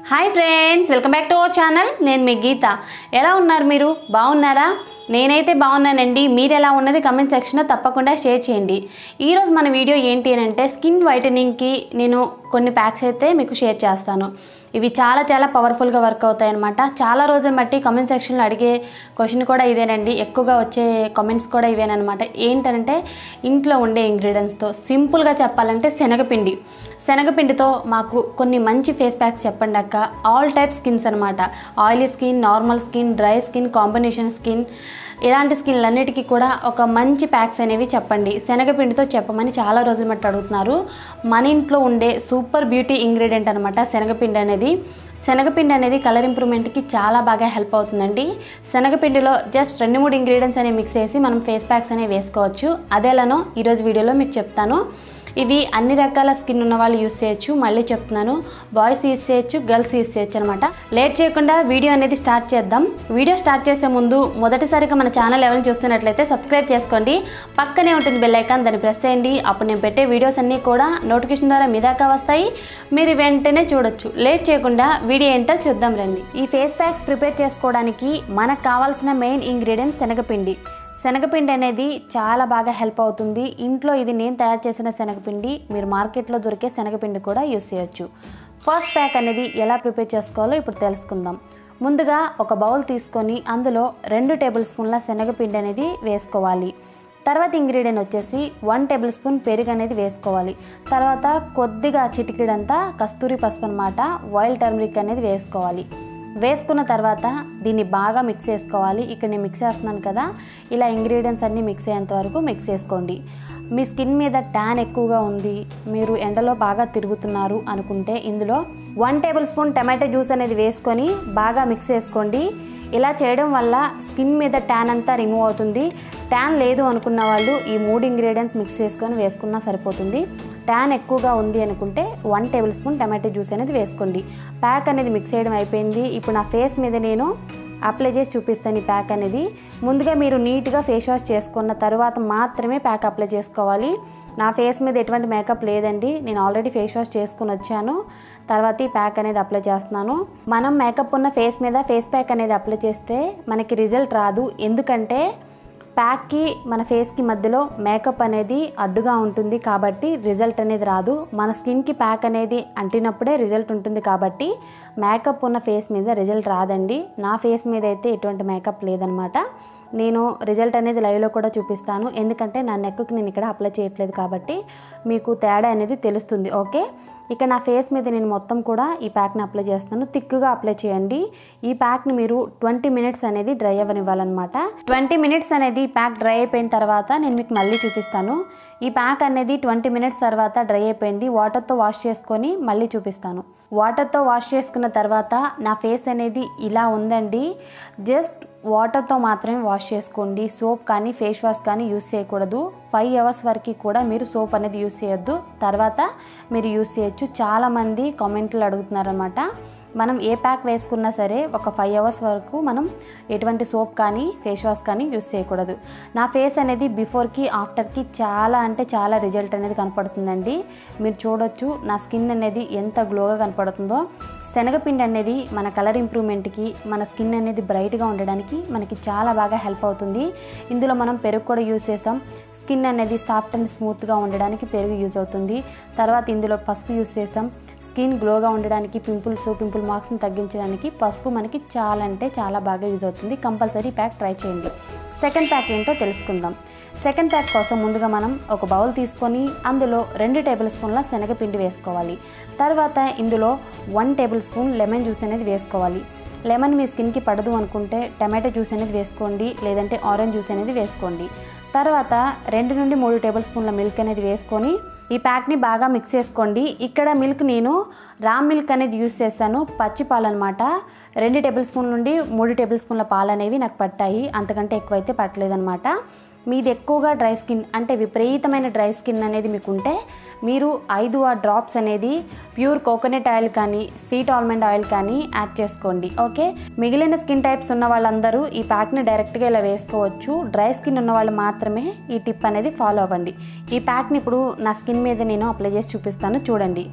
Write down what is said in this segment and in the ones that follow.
Hi friends, welcome back to our channel. నేను మీ గీత. ఎలా ఉన్నారు మీరు? బాగున్నారా? నేనైతే బాగున్నానండి. మీరు ఎలా ఉన్నది కమెంట్ సెక్షన్లో తప్పకుండా షేర్ చేయండి. ఈరోజు మన వీడియో ఏంటి అని అంటే స్కిన్ వైటనింగ్కి నేను కొన్ని ప్యాక్స్ అయితే మీకు షేర్ చేస్తాను. ఇవి చాలా పవర్ఫుల్గా వర్క్ అవుతాయి అన్నమాట. చాలా రోజులు బట్టి కమెంట్ సెక్షన్లో అడిగే క్వశ్చన్ కూడా ఇదేనండి, ఎక్కువగా వచ్చే కామెంట్స్ కూడా ఇవేనమాట. ఏంటంటే ఇంట్లో ఉండే ఇంగ్రీడియంట్స్తో సింపుల్గా చెప్పాలంటే శనగపిండితో మాకు కొన్ని మంచి ఫేస్ ప్యాక్స్ చెప్పండి అక్క. ఆల్ టైప్ స్కిన్స్ అనమాట. Oily skin, normal skin, dry skin, combination skin, ఇలాంటి స్కిన్లన్నిటికీ కూడా ఒక మంచి ప్యాక్స్ అనేవి చెప్పండి. శనగపిండితో చెప్పమని చాలా రోజుల మట్టి అడుగుతున్నారు. మన ఇంట్లో ఉండే సూపర్ బ్యూటీ ఇంగ్రీడియంట్ అనమాట శనగపిండి అనేది. శనగపిండి అనేది కలర్ ఇంప్రూవ్మెంట్కి చాలా బాగా హెల్ప్ అవుతుందండి. శనగపిండిలో జస్ట్ 2-3 ఇంగ్రీడియంట్స్ అనేవి మిక్స్ చేసి మనం ఫేస్ ప్యాక్స్ అనేవి వేసుకోవచ్చు. అదేలానో ఈరోజు వీడియోలో మీకు చెప్తాను. ఇవి అన్ని రకాల స్కిన్ ఉన్న వాళ్ళు యూస్ చేయొచ్చు. మళ్ళీ చెప్తున్నాను, బాయ్స్ యూస్ చేయొచ్చు, గర్ల్స్ యూస్ చేయొచ్చు అనమాట. లేట్ చేయకుండా వీడియో అనేది స్టార్ట్ చేద్దాం. వీడియో స్టార్ట్ చేసే ముందు మొదటిసారిగా మన ఛానల్ ఎవరైనా చూస్తున్నట్లయితే సబ్స్క్రైబ్ చేసుకోండి. పక్కనే ఉంటుంది బెల్ ఐకాన్, దాన్ని ప్రెస్ చేయండి. అప్పుడు నేను పెట్టే వీడియోస్ అన్నీ కూడా నోటిఫికేషన్ ద్వారా మీ దాకా వస్తాయి. మీరు వెంటనే చూడొచ్చు. లేట్ చేయకుండా వీడియో ఏంటో చూద్దాం రండి. ఈ ఫేస్ ప్యాక్స్ ప్రిపేర్ చేసుకోవడానికి మనకు కావాల్సిన మెయిన్ ఇంగ్రీడియంట్ శనగపిండి. శనగపిండి అనేది చాలా బాగా హెల్ప్ అవుతుంది. ఇంట్లో ఇది నేను తయారు చేసిన శనగపిండి, మీరు మార్కెట్లో దొరికే శనగపిండి కూడా యూస్ చేయొచ్చు. ఫస్ట్ ప్యాక్ అనేది ఎలా ప్రిపేర్ చేసుకోవాలో ఇప్పుడు తెలుసుకుందాం. ముందుగా ఒక బౌల్ తీసుకొని అందులో 2 టేబుల్ స్పూన్ల శనగపిండి అనేది వేసుకోవాలి. తర్వాత ఇంగ్రీడియంట్ వచ్చేసి 1 టేబుల్ స్పూన్ పెరుగు అనేది వేసుకోవాలి. తర్వాత కొద్దిగా చిటికెడంతా కస్తూరి పసుపు అనమాట, వైల్డ్ టర్మరిక్ అనేది వేసుకోవాలి. వేసుకున్న తర్వాత దీన్ని బాగా మిక్స్ చేసుకోవాలి. ఇక్కడ నేను మిక్స్ చేస్తున్నాను కదా, ఇలా ఇంగ్రీడియంట్స్ అన్నీ మిక్స్ అయ్యేంత వరకు మిక్స్ చేసుకోండి. మీ స్కిన్ మీద ట్యాన్ ఎక్కువగా ఉంది, మీరు ఎండలో బాగా తిరుగుతున్నారు అనుకుంటే ఇందులో 1 టేబుల్ స్పూన్ టమాటో జ్యూస్ అనేది వేసుకొని బాగా మిక్స్ చేసుకోండి. ఇలా చేయడం వల్ల స్కిన్ మీద ట్యాన్ అంతా రిమూవ్ అవుతుంది. ట్యాన్ లేదు అనుకున్న వాళ్ళు ఈ 3 ఇంగ్రీడియంట్స్ మిక్స్ చేసుకొని వేసుకున్నా సరిపోతుంది. ట్యాన్ ఎక్కువగా ఉంది అనుకుంటే 1 టేబుల్ స్పూన్ టమాటో జ్యూస్ అనేది వేసుకోండి. ప్యాక్ అనేది మిక్స్ చేయడం అయిపోయింది. ఇప్పుడు నా ఫేస్ మీద నేను అప్లై చేసి చూపిస్తాను ఈ ప్యాక్ అనేది. ముందుగా మీరు నీట్గా ఫేస్ వాష్ చేసుకున్న తర్వాత మాత్రమే ప్యాక్ అప్లై చేసుకోవాలి. నా ఫేస్ మీద ఎటువంటి మేకప్ లేదండి, నేను ఆల్రెడీ ఫేస్ వాష్ చేసుకుని వచ్చాను. తర్వాత ఈ ప్యాక్ అనేది అప్లై చేస్తున్నాను. మనం మేకప్ ఉన్న ఫేస్ మీద ఫేస్ ప్యాక్ అనేది అప్లై చేస్తే మనకి రిజల్ట్ రాదు. ఎందుకంటే ప్యాక్కి మన ఫేస్కి మధ్యలో మేకప్ అనేది అడ్డుగా ఉంటుంది కాబట్టి రిజల్ట్ అనేది రాదు. మన స్కిన్కి ప్యాక్ అనేది అంటినప్పుడే రిజల్ట్ ఉంటుంది కాబట్టి మేకప్ ఉన్న ఫేస్ మీద రిజల్ట్ రాదండి. నా ఫేస్ మీద అయితే ఎటువంటి మేకప్ లేదనమాట. నేను రిజల్ట్ అనేది లైవ్లో కూడా చూపిస్తాను, ఎందుకంటే నా నెక్కి నేను ఇక్కడ అప్లై చేయట్లేదు కాబట్టి మీకు తేడా అనేది తెలుస్తుంది. ఓకే, ఇక నా ఫేస్ మీద నేను మొత్తం కూడా ఈ ప్యాక్ని అప్లై చేస్తాను. థిక్గా అప్లై చేయండి. ఈ ప్యాక్ని మీరు 20 మినిట్స్ అనేది డ్రై అవ్వనివ్వాలన్నమాట. 20 మినిట్స్ అనేది ప్యాక్ డ్రై అయిపోయిన తర్వాత నేను మీకు మళ్ళీ చూపిస్తాను. ఈ ప్యాక్ అనేది 20 మినిట్స్ తర్వాత డ్రై అయిపోయింది. వాటర్తో వాష్ చేసుకొని మళ్ళీ చూపిస్తాను. వాటర్తో వాష్ చేసుకున్న తర్వాత నా ఫేస్ అనేది ఇలా ఉందండి. జస్ట్ వాటర్తో మాత్రమే వాష్ చేసుకోండి. సోప్ కానీ ఫేస్ వాష్ కానీ యూస్ చేయకూడదు. 5 అవర్స్ వరకు కూడా మీరు సోప్ అనేది యూస్ చేయొద్దు, తర్వాత మీరు యూస్ చేయొచ్చు. చాలామంది కామెంట్లు అడుగుతున్నారనమాట. మనం ఏ ప్యాక్ వేసుకున్నా సరే ఒక 5 అవర్స్ వరకు మనం ఎటువంటి సోప్ కానీ ఫేస్ వాష్ కానీ యూస్ చేయకూడదు. నా ఫేస్ అనేది బిఫోర్కి ఆఫ్టర్కి చాలా రిజల్ట్ అనేది కనపడుతుందండి. మీరు చూడొచ్చు నా స్కిన్ అనేది ఎంత గ్లోగా కనపడుతుందో. శనగపిండి అనేది మన కలర్ ఇంప్రూవ్మెంట్కి, మన స్కిన్ అనేది బ్రైట్గా ఉండడానికి మనకి చాలా బాగా హెల్ప్ అవుతుంది. ఇందులో మనం పెరుగు కూడా యూజ్ చేస్తాం. స్కిన్ అనేది సాఫ్ట్ అండ్ స్మూత్గా ఉండడానికి పెరుగు యూజ్ అవుతుంది. తర్వాత ఇందులో పసుపు యూజ్ చేస్తాం. స్కిన్ గ్లోగా ఉండడానికి, పింపుల్ మార్క్స్ని తగ్గించడానికి పసుపు మనకి చాలా బాగా యూజ్ అవుతుంది. కంపల్సరీ ప్యాక్ ట్రై చేయండి. సెకండ్ ప్యాక్ ఏంటో తెలుసుకుందాం. సెకండ్ ప్యాక్ కోసం ముందుగా మనం ఒక బౌల్ తీసుకొని అందులో 2 టేబుల్ స్పూన్ల శనగపిండి వేసుకోవాలి. తర్వాత ఇందులో 1 టేబుల్ స్పూన్ లెమన్ జ్యూస్ అనేది వేసుకోవాలి. లెమన్ మీ స్కిన్కి పడదు అనుకుంటే టమాటో జ్యూస్ అనేది వేసుకోండి, లేదంటే ఆరెంజ్ జ్యూస్ అనేది వేసుకోండి. తర్వాత 2 నుండి 3 టేబుల్ స్పూన్ల మిల్క్ అనేది వేసుకొని ఈ ప్యాక్ని బాగా మిక్స్ చేసుకోండి. ఇక్కడ మిల్క్ నేను రామ్ మిల్క్ అనేది యూస్ చేశాను, పచ్చి పాలు అనమాట. 2 టేబుల్ స్పూన్ల నుండి 3 టేబుల్ స్పూన్ల పాలు అనేవి నాకు పట్టాయి, అంతకంటే ఎక్కువైతే పట్టలేదన్నమాట. మీది ఎక్కువగా డ్రై స్కిన్ అంటే విపరీతమైన డ్రై స్కిన్ అనేది మీకుంటే మీరు 5 డ్రాప్స్ అనేది ప్యూర్ కోకోనట్ ఆయిల్ కానీ స్వీట్ ఆల్మండ్ ఆయిల్ కానీ యాడ్ చేసుకోండి. ఓకే, మిగిలిన స్కిన్ టైప్స్ ఉన్న వాళ్ళందరూ ఈ ప్యాక్ని డైరెక్ట్గా ఇలా వేసుకోవచ్చు. డ్రై స్కిన్ ఉన్న వాళ్ళు మాత్రమే ఈ టిప్ అనేది ఫాలో అవ్వండి. ఈ ప్యాక్ని ఇప్పుడు నా స్కిన్ మీద నేను అప్లై చేసి చూపిస్తాను, చూడండి.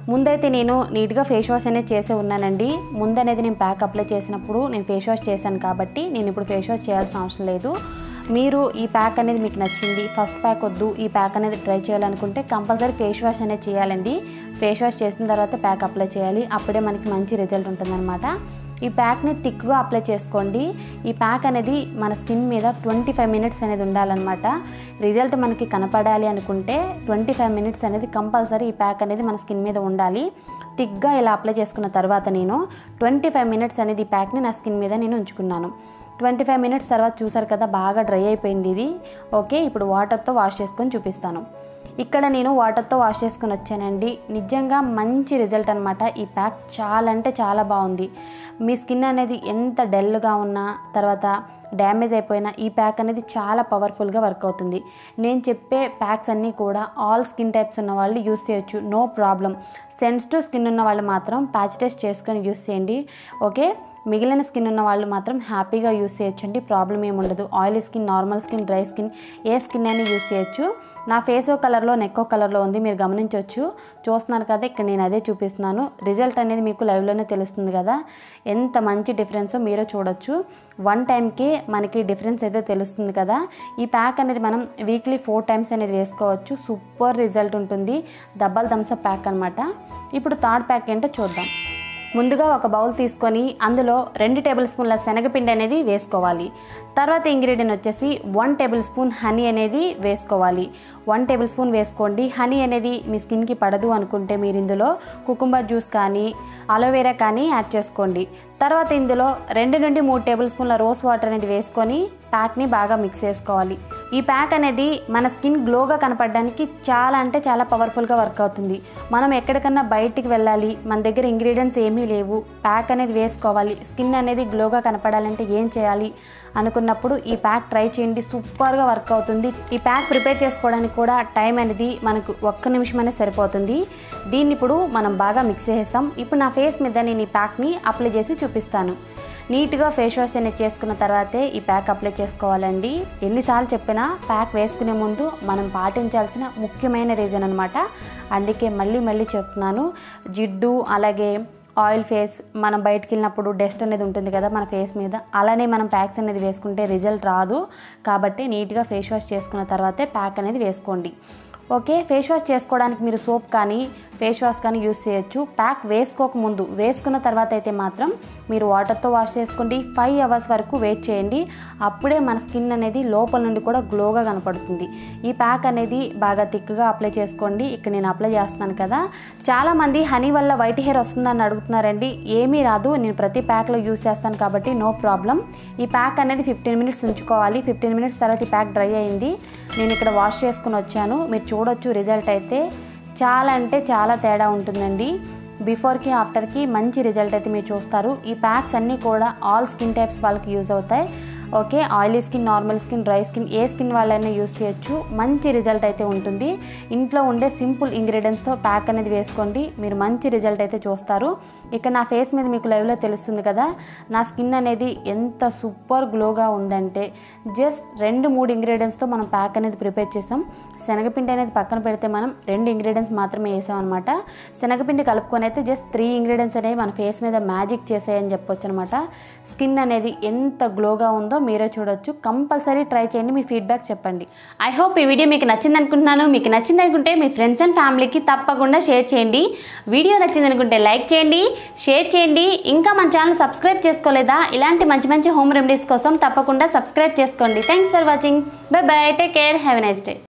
ముందైతే నేను నీట్గా ఫేస్ వాష్ అనేది చేసే ఉన్నానండి. ముందనేది నేను ప్యాక్ అప్లై చేసినప్పుడు నేను ఫేస్ వాష్ చేశాను కాబట్టి నేను ఇప్పుడు ఫేస్ వాష్ చేయాల్సిన అవసరం లేదు. మీరు ఈ ప్యాక్ అనేది మీకు నచ్చింది, ఫస్ట్ ప్యాక్ వద్దు ఈ ప్యాక్ అనేది ట్రై చేయాలనుకుంటే కంపల్సరీ ఫేస్ వాష్ అనేది చేయాలండి. ఫేస్ వాష్ చేసిన తర్వాత ప్యాక్ అప్లై చేయాలి, అప్పుడే మనకి మంచి రిజల్ట్ ఉంటుందన్నమాట. ఈ ప్యాక్ని థిక్గా అప్లై చేసుకోండి. ఈ ప్యాక్ అనేది మన స్కిన్ మీద 25 మినిట్స్ అనేది ఉండాలన్నమాట. రిజల్ట్ మనకి కనపడాలి అనుకుంటే 25 మినిట్స్ అనేది కంపల్సరీ ఈ ప్యాక్ అనేది మన స్కిన్ మీద ఉండాలి. థిక్గా ఇలా అప్లై చేసుకున్న తర్వాత నేను 25 మినిట్స్ అనేది ఈ ప్యాక్ని నా స్కిన్ మీద నేను ఉంచుకున్నాను. 25 మినిట్స్ తర్వాత చూసారు కదా బాగా డ్రై అయిపోయింది ఇది. ఓకే, ఇప్పుడు వాటర్తో వాష్ చేసుకొని చూపిస్తాను. ఇక్కడ నేను వాటర్తో వాష్ చేసుకొని వచ్చానండి. నిజంగా మంచి రిజల్ట్ అనమాట. ఈ ప్యాక్ చాలా అంటే చాలా బాగుంది. మీ స్కిన్ అనేది ఎంత డల్గా ఉన్నా, తర్వాత డ్యామేజ్ అయిపోయినా ఈ ప్యాక్ అనేది చాలా పవర్ఫుల్గా వర్క్ అవుతుంది. నేను చెప్పే ప్యాక్స్ అన్నీ కూడా ఆల్ స్కిన్ టైప్స్ ఉన్న వాళ్ళు యూస్ చేయొచ్చు, నో ప్రాబ్లం. సెన్సిటివ్ స్కిన్ ఉన్న వాళ్ళు మాత్రం ప్యాచ్ టెస్ట్ చేసుకొని యూస్ చేయండి. ఓకే, మిగిలిన స్కిన్ ఉన్న వాళ్ళు మాత్రం హ్యాపీగా యూస్ చేయొచ్చండి, ప్రాబ్లం ఏమి ఉండదు. Oily skin, normal skin, dry skin ఏ స్కిన్ అయినా యూస్ చేయొచ్చు. నా ఫేస్ ఓ కలర్లో నెక్ ఓ కలర్లో ఉంది, మీరు గమనించవచ్చు. చూస్తున్నారు కదా, ఇక్కడ నేను అదే చూపిస్తున్నాను. రిజల్ట్ అనేది మీకు లైవ్లోనే తెలుస్తుంది కదా, ఎంత మంచి డిఫరెన్సో మీరే చూడొచ్చు. 1 టైంకి మనకి డిఫరెన్స్ అయితే తెలుస్తుంది కదా. ఈ ప్యాక్ అనేది మనం వీక్లీ 4 టైమ్స్ అనేది వేసుకోవచ్చు. సూపర్ రిజల్ట్ ఉంటుంది. డబల్ థమ్స్ అప్ ప్యాక్ అనమాట. ఇప్పుడు థర్డ్ ప్యాక్ ఏంటో చూద్దాం. ముందుగా ఒక బౌల్ తీసుకొని అందులో 2 టేబుల్ స్పూన్ల శనగపిండి అనేది వేసుకోవాలి. తర్వాత ఇంగ్రీడియంట్ వచ్చేసి 1 టేబుల్ స్పూన్ హనీ అనేది వేసుకోవాలి. 1 టేబుల్ స్పూన్ వేసుకోండి. హనీ అనేది మీ స్కిన్కి పడదు అనుకుంటే మీరు ఇందులో కుకుంబర్ జ్యూస్ కానీ అలోవెరా కానీ యాడ్ చేసుకోండి. తర్వాత ఇందులో 2 నుండి 3 టేబుల్ స్పూన్ల రోజ్ వాటర్ అనేది వేసుకొని ప్యాక్ని బాగా మిక్స్ చేసుకోవాలి. ఈ ప్యాక్ అనేది మన స్కిన్ గ్లోగా కనపడడానికి చాలా అంటే చాలా పవర్ఫుల్గా వర్క్ అవుతుంది. మనం ఎక్కడికన్నా బయటికి వెళ్ళాలి, మన దగ్గర ఇంగ్రీడియంట్స్ ఏమీ లేవు, ప్యాక్ అనేది వేసుకోవాలి, స్కిన్ అనేది గ్లోగా కనపడాలంటే ఏం చేయాలి అనుకున్నప్పుడు ఈ ప్యాక్ ట్రై చేయండి. సూపర్గా వర్క్ అవుతుంది. ఈ ప్యాక్ ప్రిపేర్ చేసుకోవడానికి కూడా టైం అనేది మనకు 1 నిమిషం అనేది సరిపోతుంది. దీన్ని ఇప్పుడు మనం బాగా మిక్స్ చేసేస్తాం. ఇప్పుడు నా ఫేస్ మీద నేను ఈ ప్యాక్ని అప్లై చేసి చూపిస్తాను. నీట్గా ఫేస్ వాష్ అనేది చేసుకున్న తర్వాతే ఈ ప్యాక్ అప్లై చేసుకోవాలండి. ఎన్నిసార్లు చెప్పినా ప్యాక్ వేసుకునే ముందు మనం పాటించాల్సిన ముఖ్యమైన రీజన్ అనమాట. అందుకే మళ్ళీ మళ్ళీ చెప్తున్నాను. జిడ్డు అలాగే ఆయిల్ ఫేస్, మనం బయటికి వెళ్ళినప్పుడు డస్ట్ అనేది ఉంటుంది కదా మన ఫేస్ మీద, అలానే మనం ప్యాక్స్ అనేది వేసుకుంటే రిజల్ట్ రాదు. కాబట్టి నీట్గా ఫేస్ వాష్ చేసుకున్న తర్వాతే ప్యాక్ అనేది వేసుకోండి. ఓకే, ఫేస్ వాష్ చేసుకోవడానికి మీరు సోప్ కానీ ఫేస్ వాష్ కానీ యూస్ చేయొచ్చు. ప్యాక్ వేసుకోకముందు, వేసుకున్న తర్వాత అయితే మాత్రం మీరు వాటర్తో వాష్ చేసుకోండి. 5 అవర్స్ వరకు వెయిట్ చేయండి. అప్పుడే మన స్కిన్ అనేది లోపల నుండి కూడా గ్లోగా కనపడుతుంది. ఈ ప్యాక్ అనేది బాగా థిక్గా అప్లై చేసుకోండి. ఇక్కడ నేను అప్లై చేస్తున్నాను కదా. చాలామంది హనీ వల్ల వైట్ హెయిర్ వస్తుందని అడుగుతున్నారండి. ఏమీ రాదు, నేను ప్రతి ప్యాక్లో యూస్ చేస్తాను కాబట్టి నో ప్రాబ్లం. ఈ ప్యాక్ అనేది 15 మినిట్స్ ఉంచుకోవాలి. 15 మినిట్స్ తర్వాత ఈ ప్యాక్ డ్రై అయింది. నేను ఇక్కడ వాష్ చేసుకుని వచ్చాను. మీరు చూడొచ్చు రిజల్ట్ అయితే చాలా అంటే చాలా తేడా ఉంటుందండి. బిఫోర్కి ఆఫ్టర్కి మంచి రిజల్ట్ అయితే మీరు చూస్తారు. ఈ ప్యాక్స్ అన్నీ కూడా ఆల్ స్కిన్ టైప్స్ వాళ్ళకి యూజ్ అవుతాయి. Okay, oily skin, normal skin, dry skin ఏ స్కిన్ వాళ్ళైనా యూస్ చేయొచ్చు. మంచి రిజల్ట్ అయితే ఉంటుంది. ఇంట్లో ఉండే సింపుల్ ఇంగ్రీడియంట్స్తో ప్యాక్ అనేది వేసుకోండి, మీరు మంచి రిజల్ట్ అయితే చూస్తారు. ఇక్కడ నా ఫేస్ మీద మీకు లైవ్లో తెలుస్తుంది కదా, నా స్కిన్ అనేది ఎంత సూపర్ గ్లోగా ఉందంటే జస్ట్ 2-3 ఇంగ్రీడియంట్స్తో మనం ప్యాక్ అనేది ప్రిపేర్ చేసాం. శనగపిండి అనేది పక్కన పెడితే మనం 2 ఇంగ్రీడియంట్స్ మాత్రమే వేసాం అనమాట. శనగపిండి కలుపుకొని అయితే జస్ట్ 3 ఇంగ్రీడియంట్స్ అనేవి మన ఫేస్ మీద మ్యాజిక్ చేసాయని చెప్పొచ్చు అనమాట. స్కిన్ అనేది ఎంత గ్లోగా ఉందో మీరే చూడొచ్చు. కంపల్సరీ ట్రై చేయండి, మీ ఫీడ్బ్యాక్ చెప్పండి. ఐ హోప్ ఈ వీడియో మీకు నచ్చింది అనుకుంటున్నాను. మీకు నచ్చింది అనుకుంటే మీ ఫ్రెండ్స్ అండ్ ఫ్యామిలీకి తప్పకుండా షేర్ చేయండి. వీడియో నచ్చింది అనుకుంటే లైక్ చేయండి, షేర్ చేయండి. ఇంకా మన ఛానల్ సబ్స్క్రైబ్ చేసుకోలేదా? ఇలాంటి మంచి మంచి హోమ్ రెమెడీస్ కోసం తప్పకుండా సబ్స్క్రైబ్ చేసుకోండి. Thanks for watching. Bye bye, take care, have a nice day.